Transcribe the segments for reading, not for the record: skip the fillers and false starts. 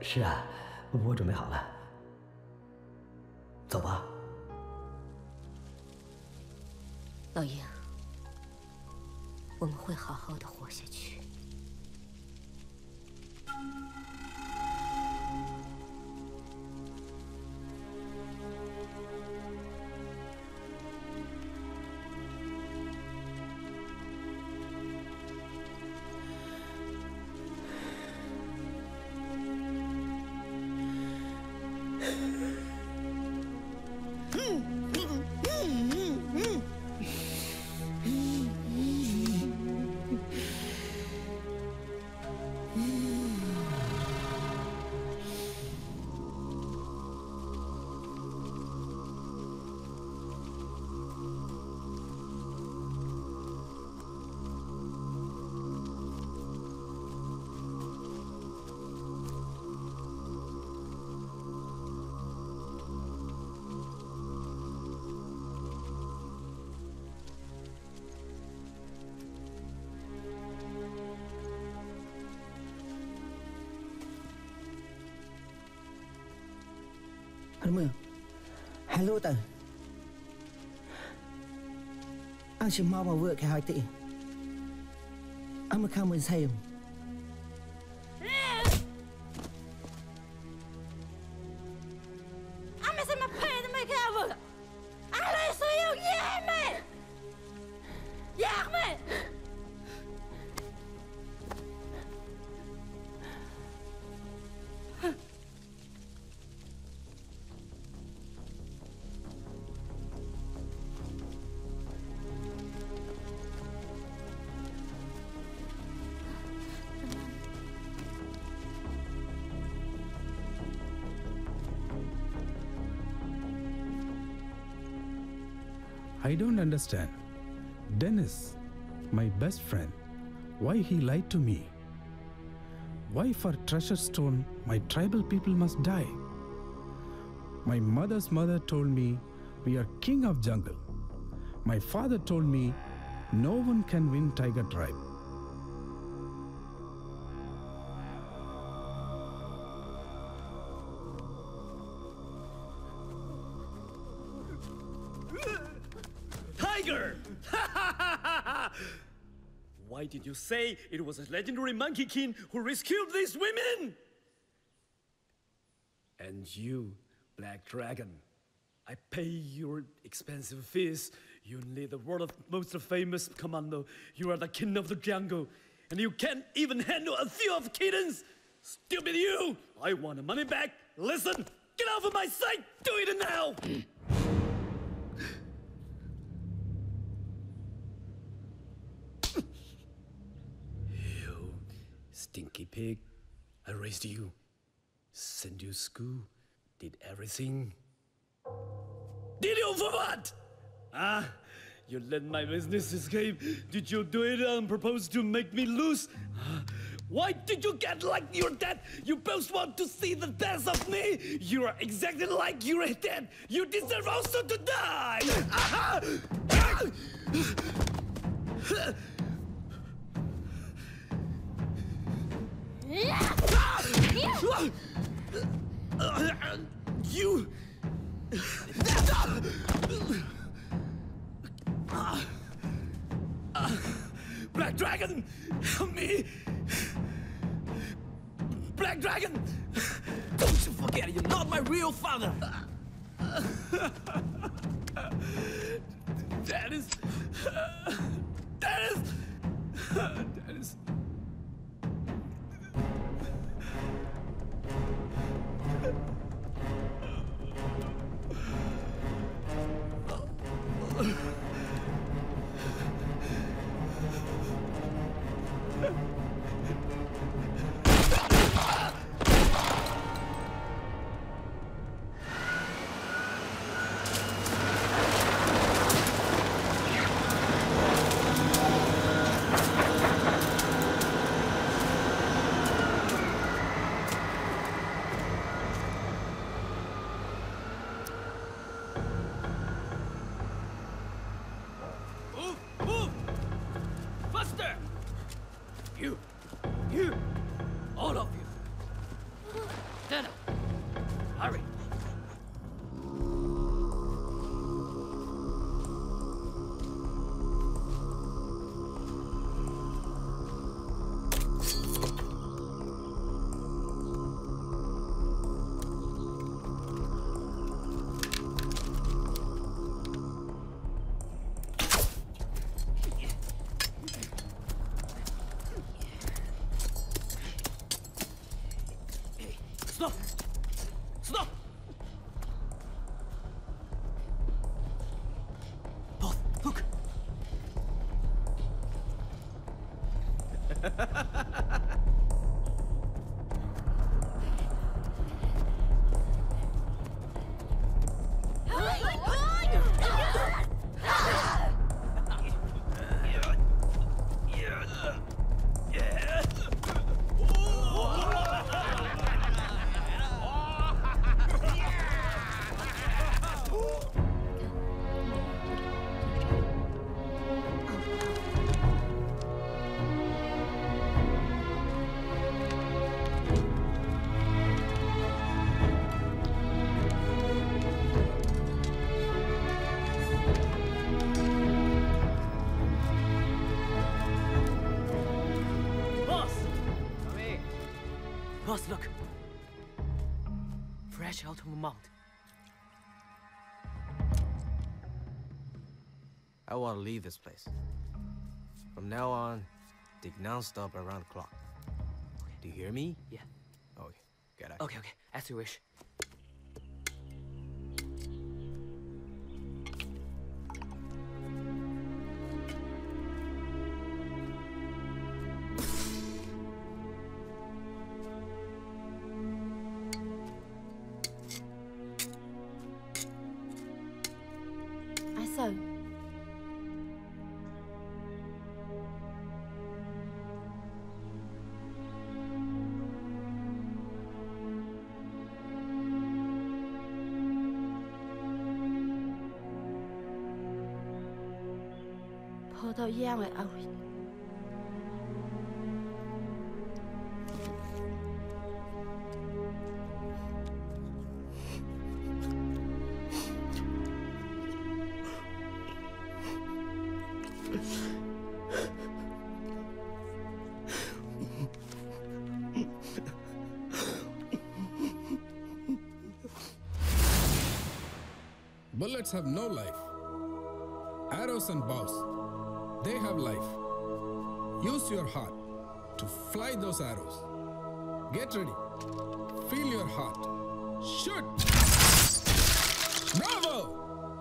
是啊，我准备好了。走吧。 老鹰，我们会好好的活下去。 Hello tờ. Anh chỉ mau vào vợ cái hai tỷ. Anh mà không muốn xem. Anh mà xem mà phê thì mày kia vợ. Anh lấy sử dụng nhé mày. Giặc mày. I don't understand. Dennis, my best friend, why he lied to me? Why for treasure stone my tribal people must die? My mother's mother told me we are king of jungle. My father told me no one can win tiger tribe. Tiger! Why did you say it was a legendary Monkey King who rescued these women? And you, Black Dragon, I pay your expensive fees. You lead the world's most famous commando. You are the king of the jungle, and you can't even handle a few of kittens. Stupid you! I want the money back. Listen, get off of my sight. Do it now. Stinky pig, I raised you, sent you to school, did everything. Did you for what? Ah, you let my business escape. Did you do it on purpose to make me lose? Why did you get like your dad? You both want to see the death of me. You are exactly like your dad. You deserve also to die. You! Black Dragon! Help me! Black Dragon! Don't you forget, you're not my real father! Dennis! Dennis! Dennis! You! All of you! Stop! Stop! Boss, look! Boss, look! Fresh out of the mount. I want to leave this place. From now on, dig non-stop around the clock. Do you hear me? Yeah. Okay, get out. Okay, as you wish. So, 抱到痒的阿伟。 Bullets have no life. Arrows and bows, they have life. Use your heart to fly those arrows. Get ready. Feel your heart. Shoot! Bravo!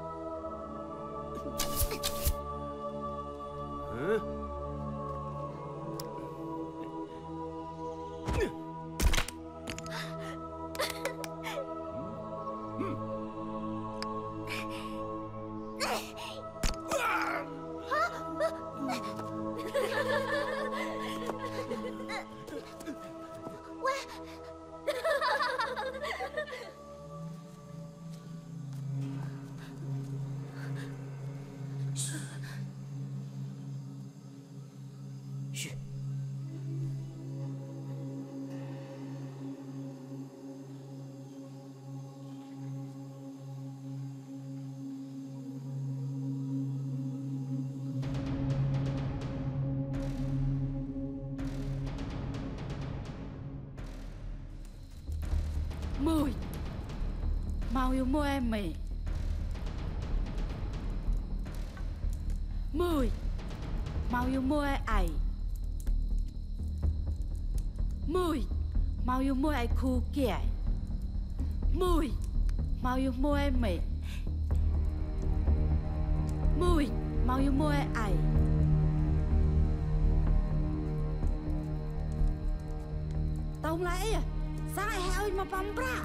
Mùi Mau yêu mua em mì. Mùi Mau yêu mua em ai. Mùi Mau yêu mua em khu kẻ. Mùi Mau yêu mua em mì. Mùi Mau yêu mua em ai. Tông lại sao lại heo mà bấm ra.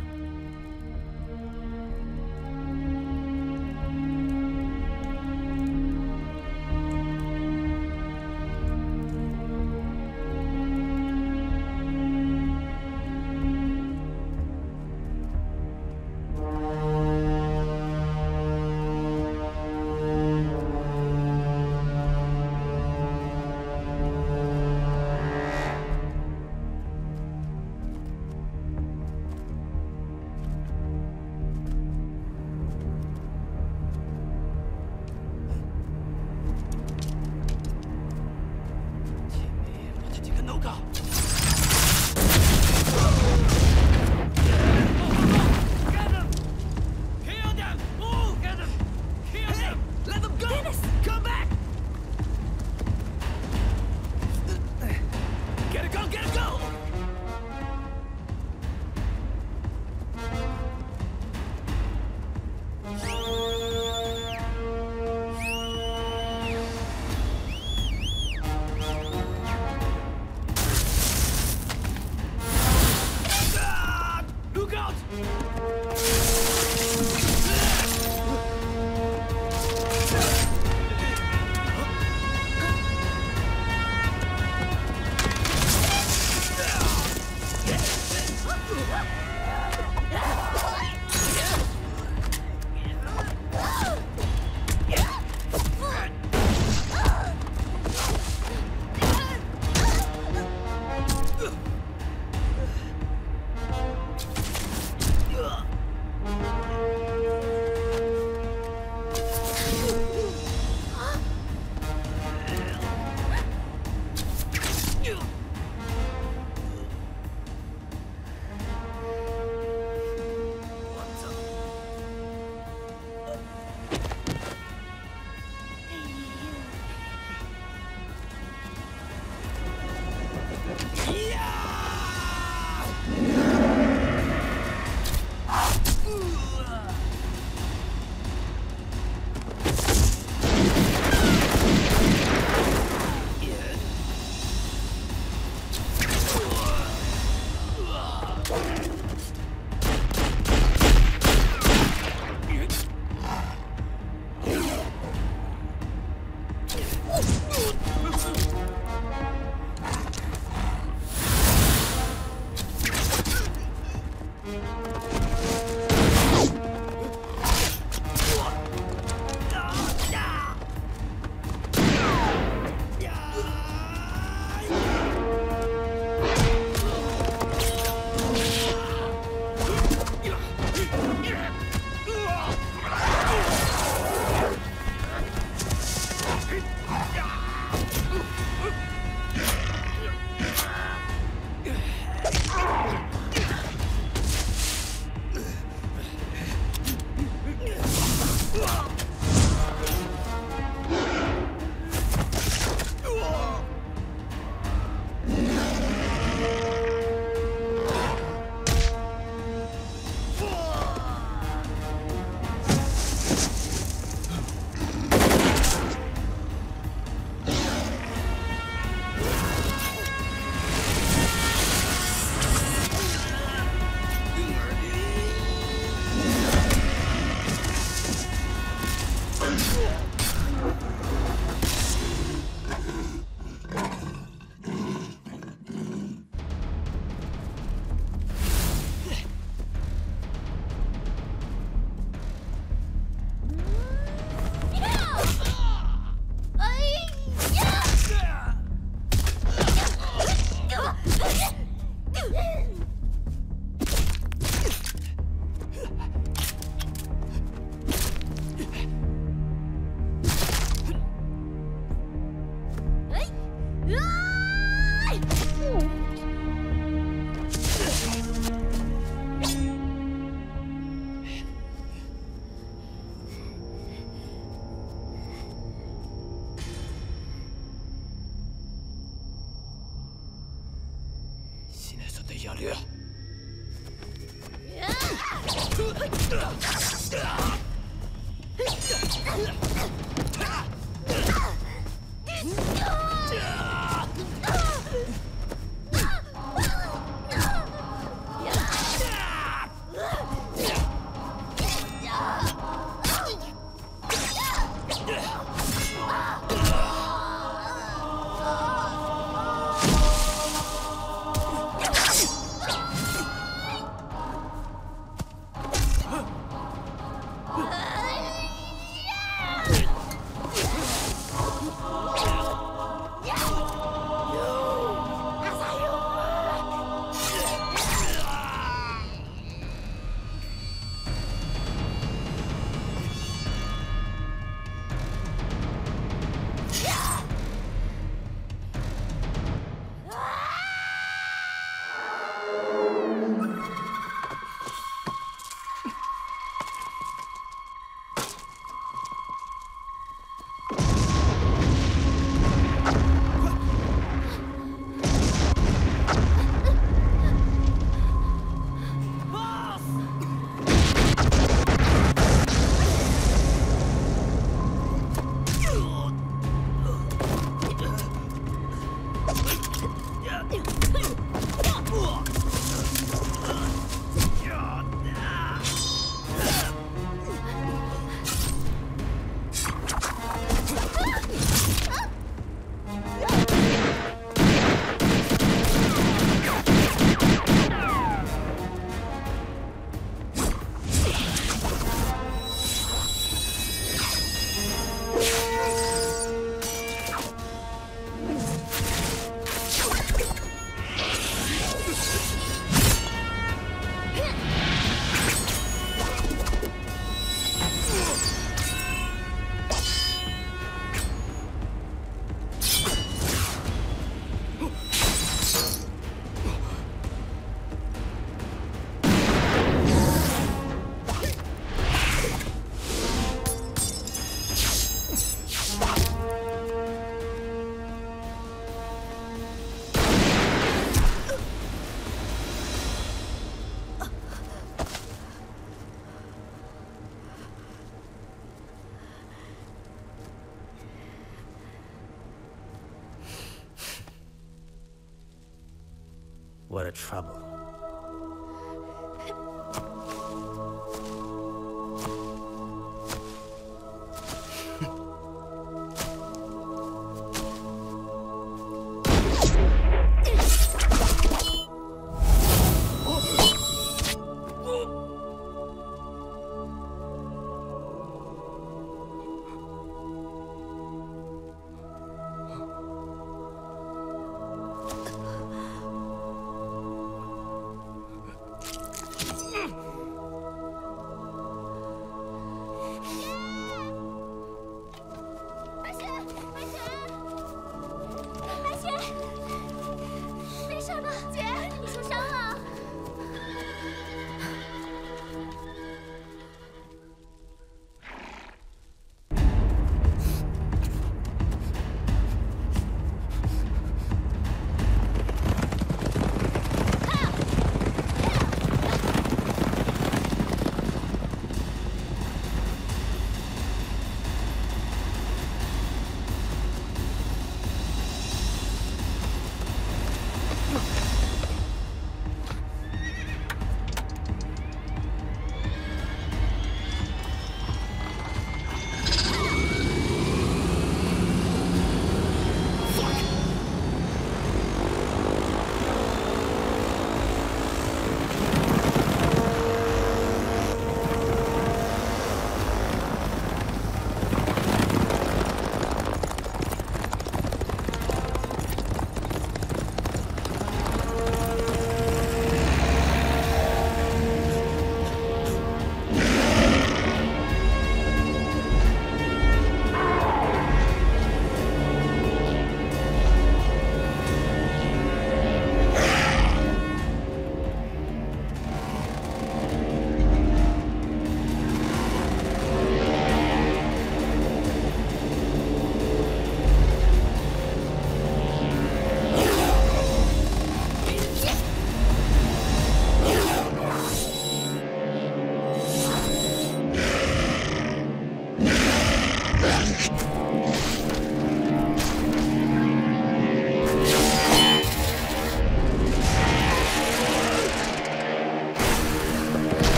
やるよ。 What a trouble.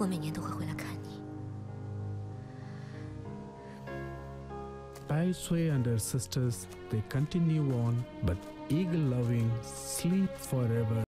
我每年都会回来看你。 Bai Sui and her sisters, they continue on, but eagle loving sleep forever.